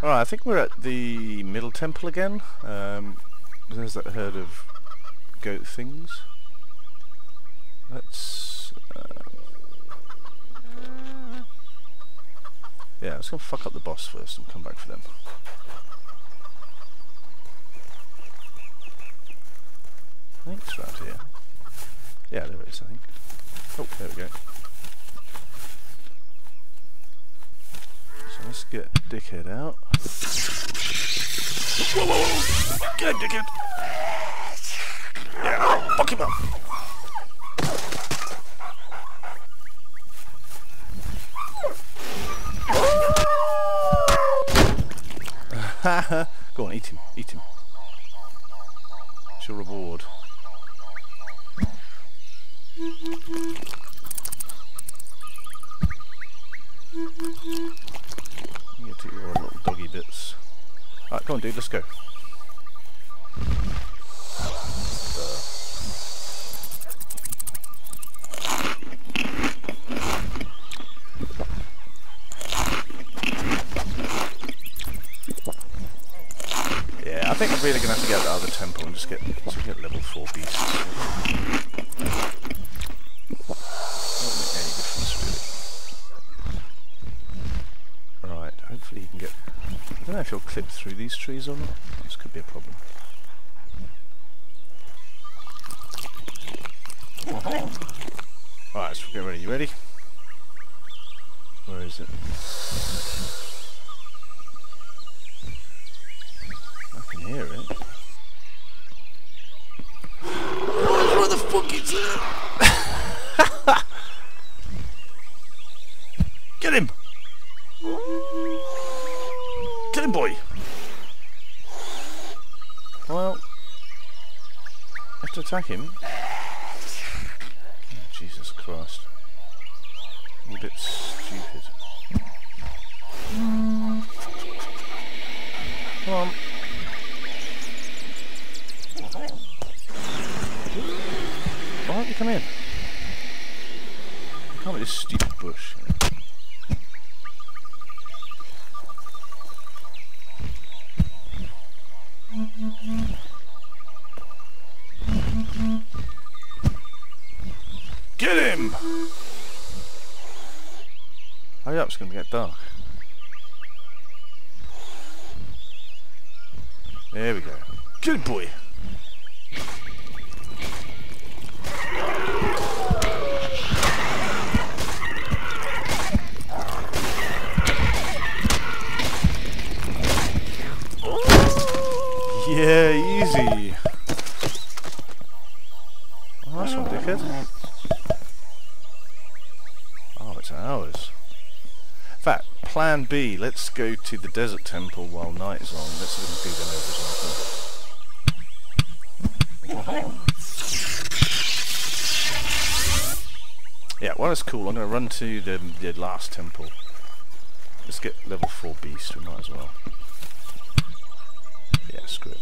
Alright, I think we're at the middle temple again. There's that herd of goat things. Let's... yeah, let's go fuck up the boss first and come back for them. I think it's around here. Yeah, there it is, I think. Oh, there we go. So let's get Dickhead out. Whoa, whoa, whoa! Get him, Dickhead! Yeah, fuck him up! Go on, eat him, eat him. It's your reward. You get to your little doggy bits. Alright, come on dude, let's go. Yeah, I think I'm really going to have to get the other temple and just get level 4 beasts. Won't make any difference really. Right, hopefully you can get... I don't know if you'll clip through these trees or not. This could be a problem. Alright, let's get ready. You ready? Where is it? I can hear it. Where the fuck is it? Get him! Get him, boy! Well, I have to attack him. Oh, Jesus Christ. I'm a bit stupid. Come on. Why don't you come in? You can't be this stupid bush. Get him! Hurry up, it's going to get dark. There we go. Good boy! Yeah, easy! Oh, nice one, dickhead. Oh, it's ours. In fact, plan B, let's go to the desert temple while night is on. Let's see if we can do them over as well. Yeah, well that's cool. I'm going to run to the last temple. Let's get level 4 beast, we might as well. Yeah, screw it.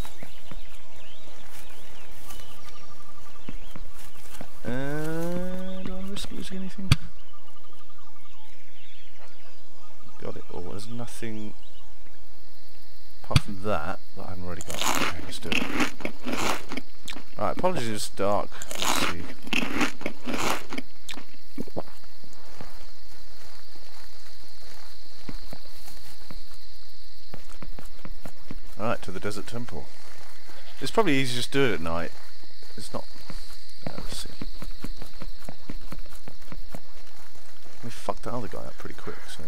Do I want to risk losing anything? Got it all. There's nothing apart from that I haven't already got. Okay, let's do it. Alright, apologies it's dark. Let's see. Alright, to the desert temple. It's probably easier to just do it at night. It's not... let's see. We fucked the other guy up pretty quick, so...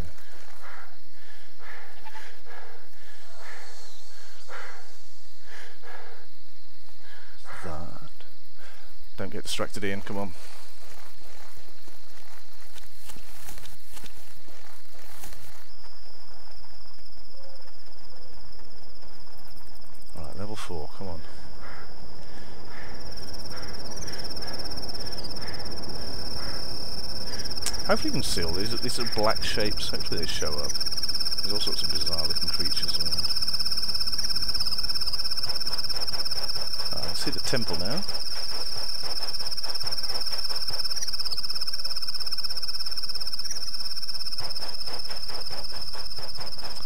That. Don't get distracted, Ian, come on. Alright, level 4, come on. Hopefully you can see all these. These are black shapes. Hopefully they show up. There's all sorts of bizarre looking creatures around. I see the temple now.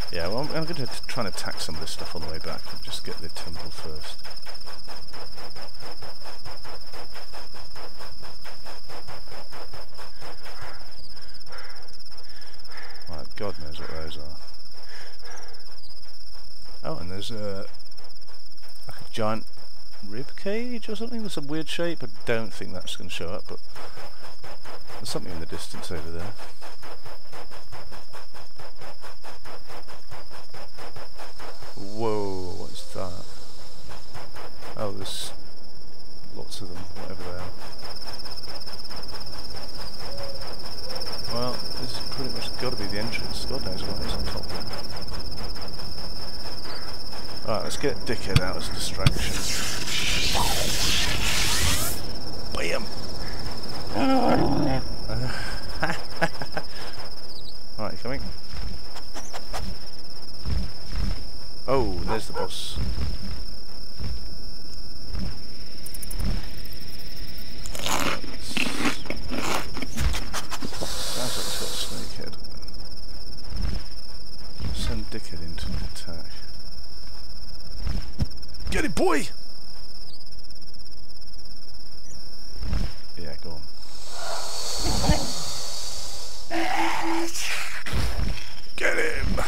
Yeah, well, I'm going to try and attack some of this stuff on the way back. I'll just get the temple first. Right, God knows what those are. Oh, and there's like a giant rib cage or something with some weird shape. I don't think that's going to show up, but there's something in the distance over there. Whoa, what's that? Oh, there's lots of them, whatever they are. Well, this has pretty much got to be the entrance. God knows what is on top there. Alright, let's get Dickhead out as a distraction. Bam! Alright, you coming? Oh, there's the boss. Sounds like it's got a snake head. Send Dickhead into an attack. Get it, boy! Yeah, go on. Get him!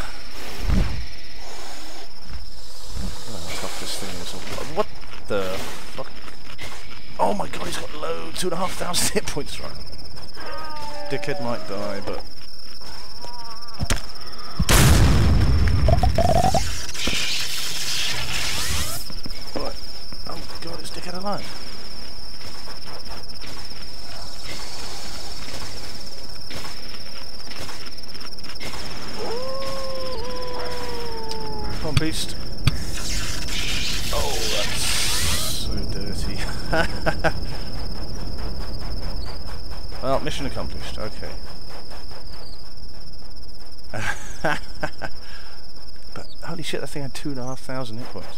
What the fuck? Oh my god, he's got low 2,500 hit points, right? Dickhead might die, but... What? Oh god, is Dickhead alive? Come on, beast. Oh, that's so dirty. Well, mission accomplished. Okay. But holy shit, that thing had 2,500 hit points.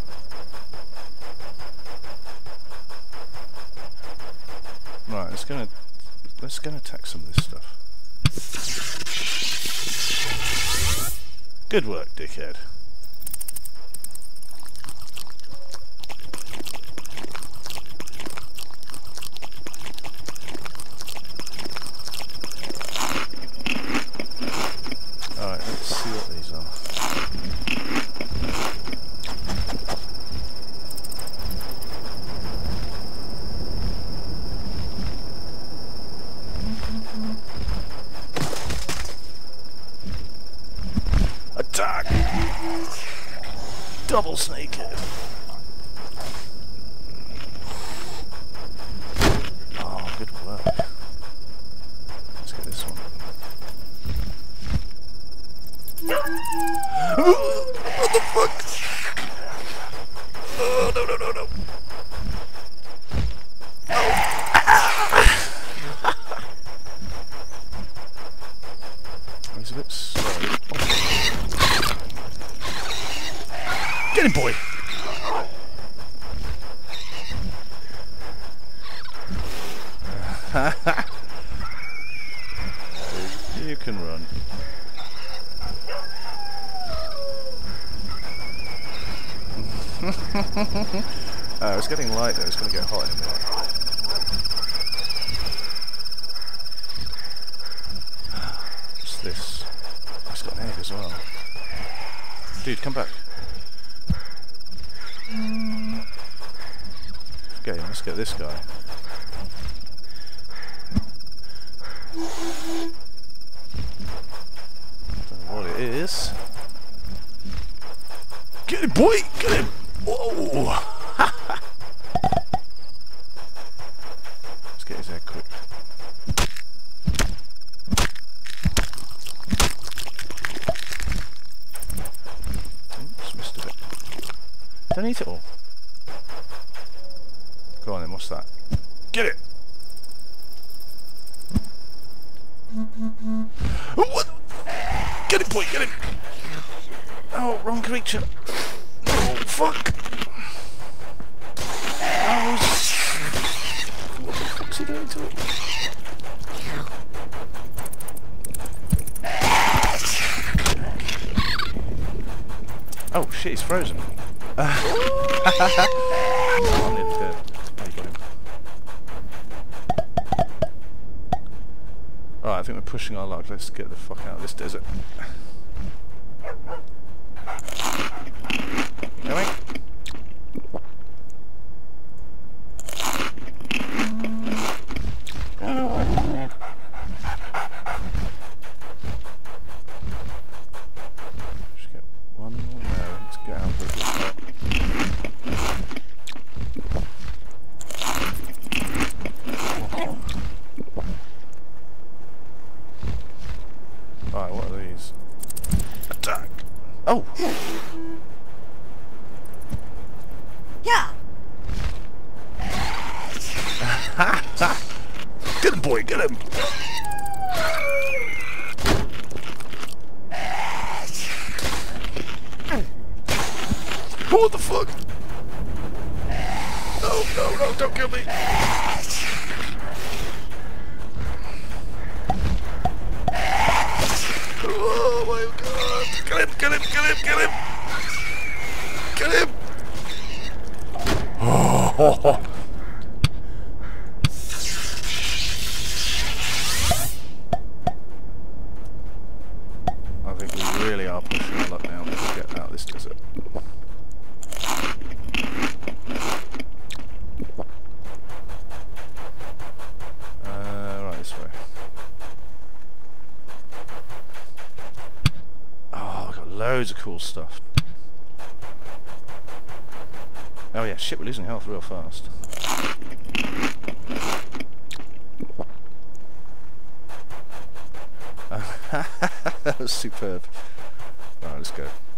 Right, let's go and attack some of this stuff. Good work, Dickhead. Attack! Double snakehead. Oh, good work. Let's get this one. What the fuck? Oh, no, no, no, no. He's a bit slow. Get him, boy! You can run. It's getting light though, it's going to get hot in a minute. What's this? Oh, it's got an egg as well. Dude, come back. Okay, let's get this guy. Don't know what it is. Get him, boy! Get him! Whoa! Let's get his egg quick. Oops, missed a bit. Don't eat it all. Go on then, what's that? Get it! What? Get it, boy, get it! Oh, wrong creature. Oh, fuck! Oh, what the fuck's he doing to it? Oh shit, he's frozen. I'm nearly dead. Oh, you got him. Alright, I think we're pushing our luck. Let's get the fuck out of this desert. Going. Just get one more. No, let's get out of the spot. Right, what are these? Attack! Oh! Yeah! Get him, boy, get him! What the fuck? No, no, no, don't kill me! Oh my god! Get him, get him, get him, get him! Get him! Oh. I think we really are pushing our luck now to get out of this desert. Right, this way. Oh, I've got loads of cool stuff. Oh yeah, shit, we're losing health real fast. That was superb. Alright, let's go.